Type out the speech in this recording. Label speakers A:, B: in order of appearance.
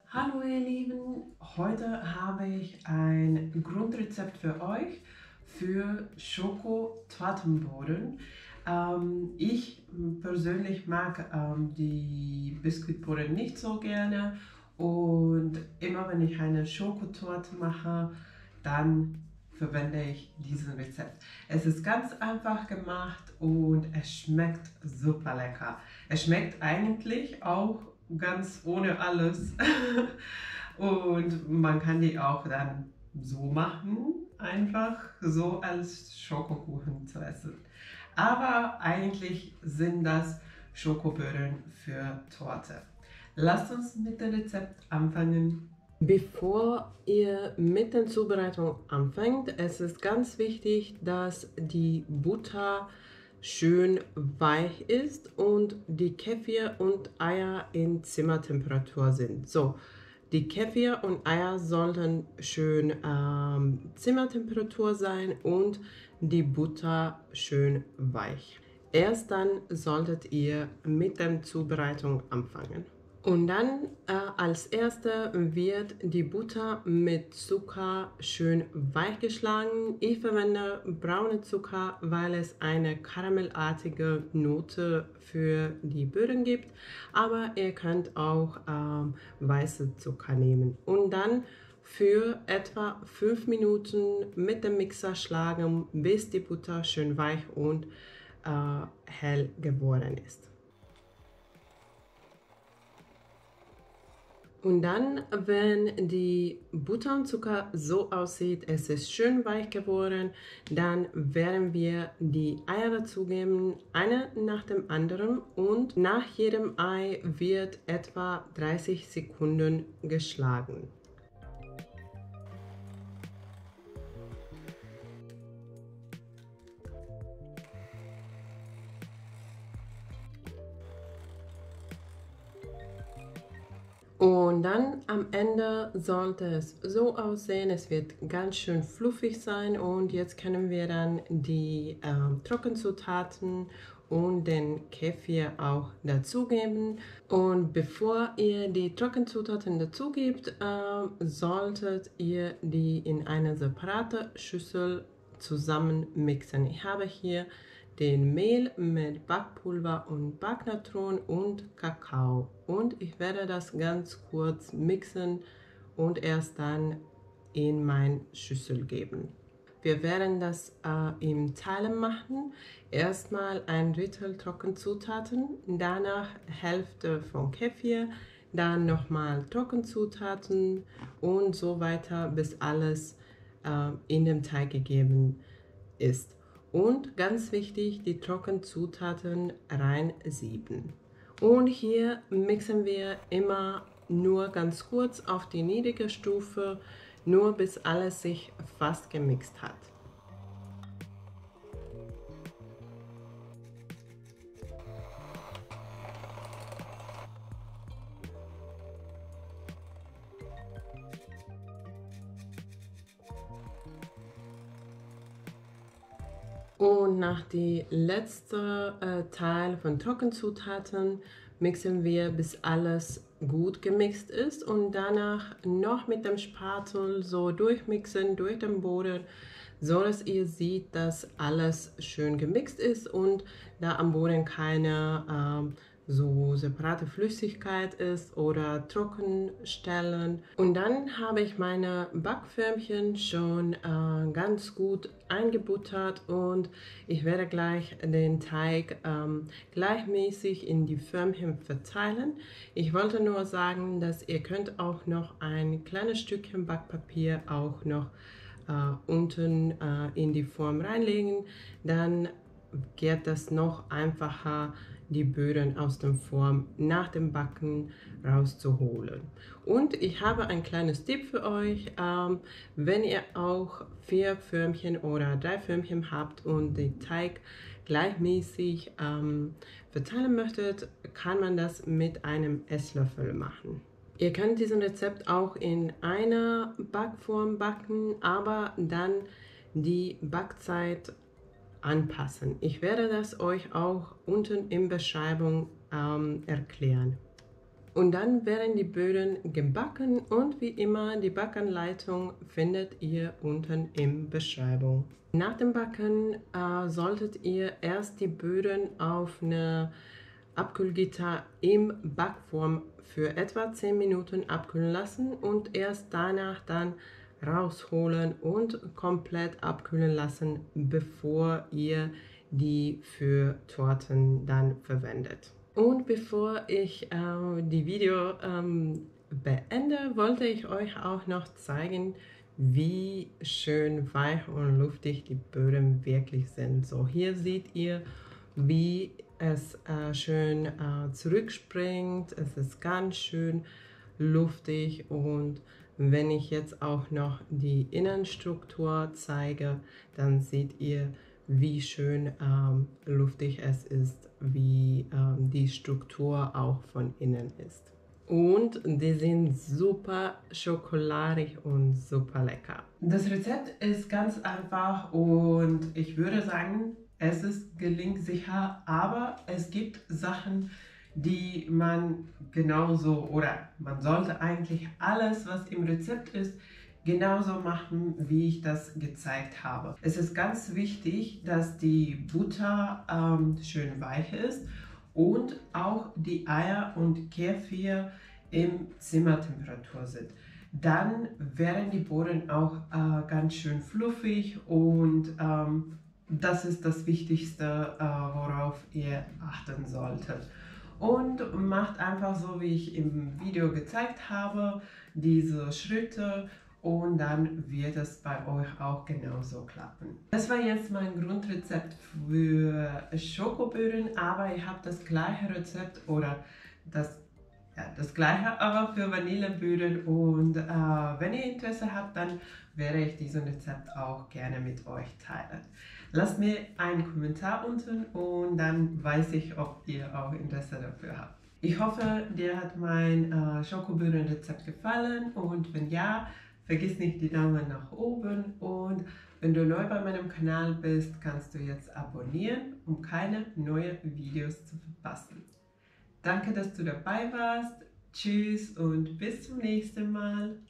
A: Hallo ihr Lieben, heute habe ich ein Grundrezept für euch für Schoko-Tortenboden. Ich persönlich mag die Biskuitboden nicht so gerne und immer wenn ich eine Schokotorte mache, dann verwende ich diesen Rezept. Es ist ganz einfach gemacht und es schmeckt super lecker. Es schmeckt eigentlich auch ganz ohne alles. Und man kann die auch dann so machen, einfach so als Schokokuchen zu essen. Aber eigentlich sind das Schokoböden für Torte. Lasst uns mit dem Rezept anfangen. Bevor ihr mit der Zubereitung anfängt, es ist ganz wichtig, dass die Butter schön weich ist und die Kefir und Eier in Zimmertemperatur sind. So, die Kefir und Eier sollten schön Zimmertemperatur sein und die Butter schön weich. Erst dann solltet ihr mit der Zubereitung anfangen. Und dann als erste wird die Butter mit Zucker schön weich geschlagen. Ich verwende braune Zucker, weil es eine karamellartige Note für die Böden gibt. Aber ihr könnt auch weiße Zucker nehmen. Und dann für etwa 5 Minuten mit dem Mixer schlagen, bis die Butter schön weich und hell geworden ist. Und dann, wenn die Butter und Zucker so aussieht, es ist schön weich geworden, dann werden wir die Eier dazugeben, eine nach dem anderen, und nach jedem Ei wird etwa 30 Sekunden geschlagen. Und dann am Ende sollte es so aussehen, es wird ganz schön fluffig sein, und jetzt können wir dann die Trockenzutaten und den Kefir auch dazugeben. Und bevor ihr die Trockenzutaten dazugebt, solltet ihr die in eine separate Schüssel zusammen mixen. Ich habe hier den Mehl mit Backpulver und Backnatron und Kakao. Und ich werde das ganz kurz mixen und erst dann in meine Schüssel geben. Wir werden das im Teilen machen. Erstmal ein Drittel Trockenzutaten, danach Hälfte von Kefir, dann nochmal Trockenzutaten und so weiter, bis alles in dem Teig gegeben ist. Und ganz wichtig, die Trockenzutaten reinsieben. Und hier mixen wir immer nur ganz kurz auf die niedrige Stufe, nur bis alles sich fast gemixt hat. Und nach dem letzten Teil von Trockenzutaten mixen wir, bis alles gut gemixt ist, und danach noch mit dem Spatel so durchmixen durch den Boden, so dass ihr seht, dass alles schön gemixt ist und da am Boden keine so separate Flüssigkeit ist oder Trockenstellen. Und dann habe ich meine Backförmchen schon ganz gut eingebuttert, und ich werde gleich den Teig gleichmäßig in die Förmchen verteilen. Ich wollte nur sagen, dass ihr könnt auch noch ein kleines Stückchen Backpapier auch noch unten in die Form reinlegen, dann geht das noch einfacher, die Böden aus der Form nach dem Backen rauszuholen. Und ich habe ein kleines Tipp für euch. Wenn ihr auch 4 Förmchen oder 3 Förmchen habt und den Teig gleichmäßig verteilen möchtet, kann man das mit einem Esslöffel machen. Ihr könnt diesen Rezept auch in einer Backform backen, aber dann die Backzeit anpassen. Ich werde das euch auch unten in der Beschreibung erklären. Und dann werden die Böden gebacken und wie immer die Backanleitung findet ihr unten in der Beschreibung. Nach dem Backen solltet ihr erst die Böden auf eine Abkühlgitter im Backform für etwa 10 Minuten abkühlen lassen und erst danach dann rausholen und komplett abkühlen lassen, bevor ihr die für Torten dann verwendet. Und bevor ich die Video beende, wollte ich euch auch noch zeigen, wie schön weich und luftig die Böden wirklich sind. So, hier seht ihr, wie es schön zurückspringt. Es ist ganz schön luftig und wenn ich jetzt auch noch die Innenstruktur zeige, dann seht ihr, wie schön luftig es ist, wie die Struktur auch von innen ist. Und die sind super schokoladig und super lecker. Das Rezept ist ganz einfach und ich würde sagen, es ist gelingsicher, aber es gibt Sachen, die man genauso oder man sollte eigentlich alles, was im Rezept ist, genauso machen, wie ich das gezeigt habe. Es ist ganz wichtig, dass die Butter schön weich ist und auch die Eier und Kefir in Zimmertemperatur sind. Dann werden die Bohnen auch ganz schön fluffig und das ist das Wichtigste, worauf ihr achten solltet. Und macht einfach so, wie ich im Video gezeigt habe, diese Schritte und dann wird es bei euch auch genauso klappen. Das war jetzt mein Grundrezept für Schokoböden, aber ihr habt das gleiche Rezept oder das gleiche, aber für Vanilleböden und wenn ihr Interesse habt, dann werde ich dieses Rezept auch gerne mit euch teilen. Lasst mir einen Kommentar unten und dann weiß ich, ob ihr auch Interesse dafür habt. Ich hoffe, dir hat mein Schokoböden-Rezept gefallen und wenn ja, vergiss nicht die Daumen nach oben und wenn du neu bei meinem Kanal bist, kannst du jetzt abonnieren, um keine neuen Videos zu verpassen. Danke, dass du dabei warst. Tschüss und bis zum nächsten Mal.